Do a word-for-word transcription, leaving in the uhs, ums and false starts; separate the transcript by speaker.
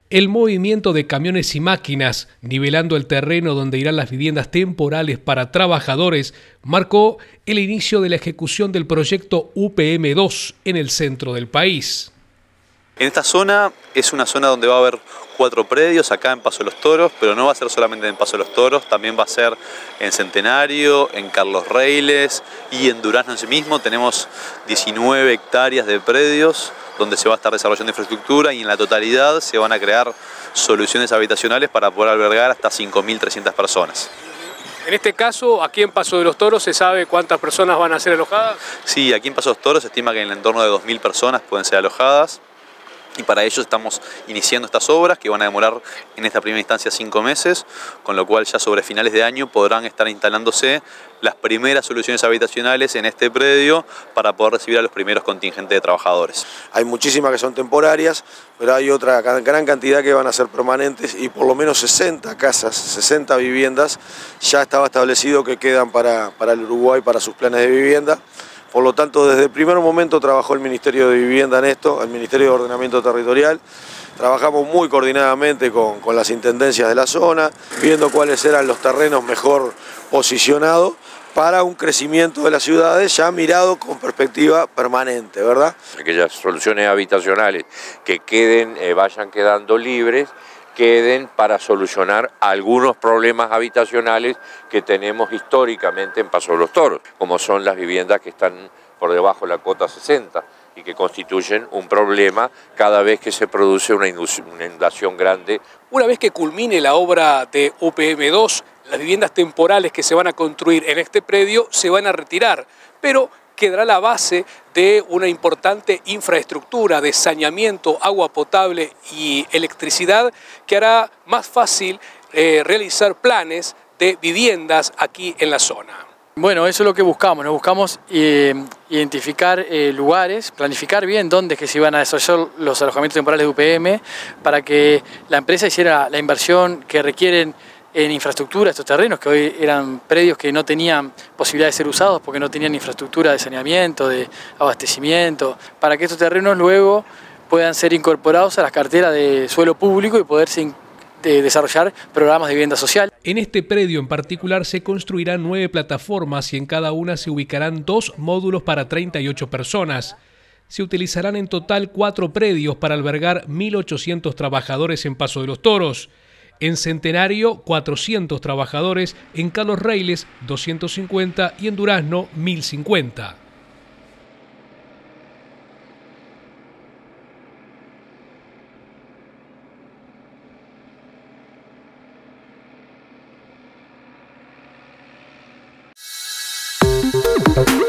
Speaker 1: El movimiento de camiones y máquinas, nivelando el terreno donde irán las viviendas temporales para trabajadores, marcó el inicio de la ejecución del proyecto U P M dos en el centro del país.
Speaker 2: En esta zona es una zona donde va a haber cuatro predios, acá en Paso de los Toros, pero no va a ser solamente en Paso de los Toros, también va a ser en Centenario, en Carlos Reiles y en Durazno en sí mismo. Tenemos diecinueve hectáreas de predios donde se va a estar desarrollando infraestructura y en la totalidad se van a crear soluciones habitacionales para poder albergar hasta cinco mil trescientas personas.
Speaker 3: En este caso, aquí en Paso de los Toros, ¿se sabe cuántas personas van a ser alojadas?
Speaker 2: Sí, aquí en Paso de los Toros se estima que en el entorno de dos mil personas pueden ser alojadas. Y para ello estamos iniciando estas obras que van a demorar en esta primera instancia cinco meses, con lo cual ya sobre finales de año podrán estar instalándose las primeras soluciones habitacionales en este predio para poder recibir a los primeros contingentes de trabajadores.
Speaker 4: Hay muchísimas que son temporarias, pero hay otra gran cantidad que van a ser permanentes y por lo menos sesenta casas, sesenta viviendas ya estaba establecido que quedan para, para el Uruguay para sus planes de vivienda. Por lo tanto, desde el primer momento trabajó el Ministerio de Vivienda en esto, el Ministerio de Ordenamiento Territorial. Trabajamos muy coordinadamente con, con las intendencias de la zona, viendo cuáles eran los terrenos mejor posicionados para un crecimiento de las ciudades ya mirado con perspectiva permanente, ¿verdad?
Speaker 5: Aquellas soluciones habitacionales que queden, eh, vayan quedando libres, queden para solucionar algunos problemas habitacionales que tenemos históricamente en Paso de los Toros, como son las viviendas que están por debajo de la cota sesenta y que constituyen un problema cada vez que se produce una inundación grande.
Speaker 3: Una vez que culmine la obra de U P M dos, las viviendas temporales que se van a construir en este predio se van a retirar, pero quedará la base de una importante infraestructura de saneamiento, agua potable y electricidad que hará más fácil eh, realizar planes de viviendas aquí en la zona.
Speaker 6: Bueno, eso es lo que buscamos, ¿no? Buscamos eh, identificar eh, lugares, planificar bien dónde es que se iban a desarrollar los alojamientos temporales de U P M para que la empresa hiciera la inversión que requieren en infraestructura estos terrenos, que hoy eran predios que no tenían posibilidad de ser usados porque no tenían infraestructura de saneamiento, de abastecimiento, para que estos terrenos luego puedan ser incorporados a las carteras de suelo público y poderse de desarrollar programas de vivienda social.
Speaker 1: En este predio en particular se construirán nueve plataformas y en cada una se ubicarán dos módulos para treinta y ocho personas. Se utilizarán en total cuatro predios para albergar mil ochocientos trabajadores en Paso de los Toros. En Centenario, cuatrocientos trabajadores, en Carlos Reiles, doscientos cincuenta y en Durazno, mil cincuenta.
Speaker 7: Thank you.